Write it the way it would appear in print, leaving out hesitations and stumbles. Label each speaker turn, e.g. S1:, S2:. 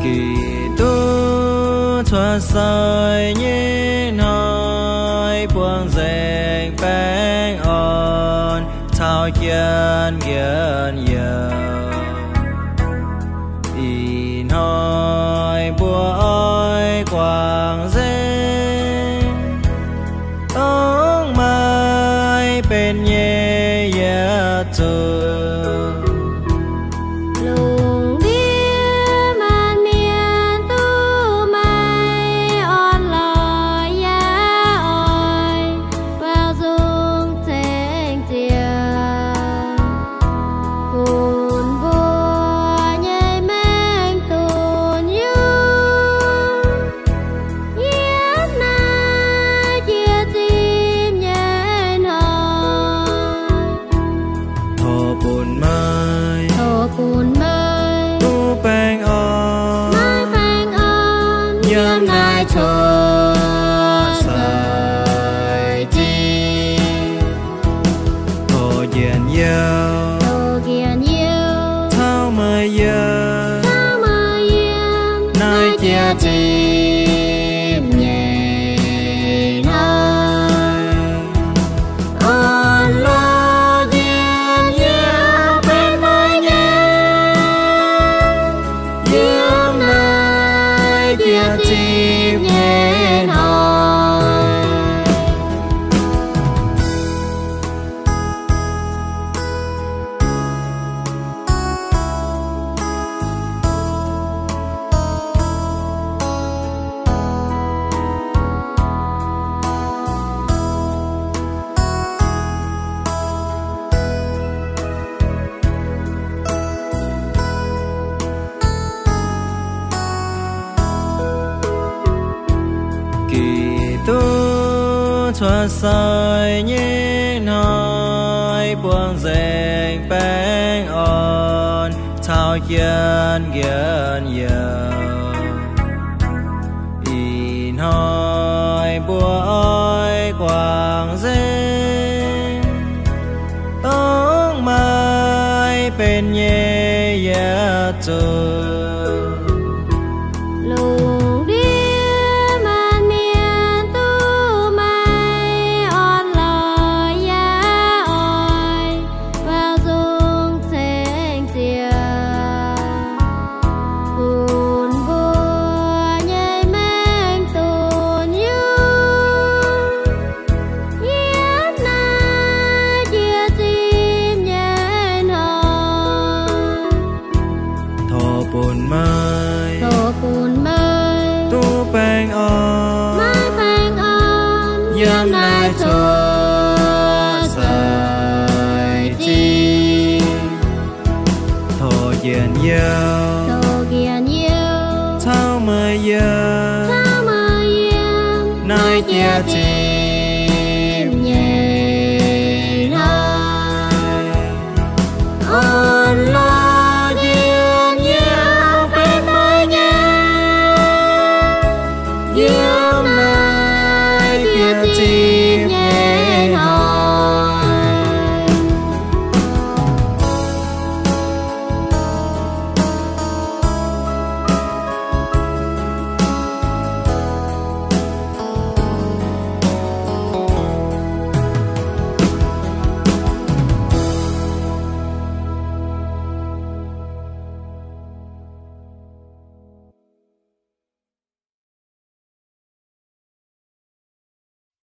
S1: kỳ tu cho soi nhìn hỏi buông dệt bén on thao chân gần giờ in hỏi buổi quang dệt ông mai bên nhẹ nhẹ trời
S2: nhâm nai cho sài chi
S1: hồ diện yêu thao mơ yêu
S2: nơi chia chim nhẹ nói
S1: ôn lo diện yêu bên môi nhẹ
S2: nhâm nai chia chim nhẹ nói
S1: kỳ tu cho soi nhìn hỏi buông dệt bén on thao chân gần giờ in hỏi buổi quang dệt ông mai bên nhẹ nhẹ trời bồn mai tu bang on
S2: nhâm nai cho sài chi
S1: thổ diện yêu thao mơ yêu
S2: nơi chia chim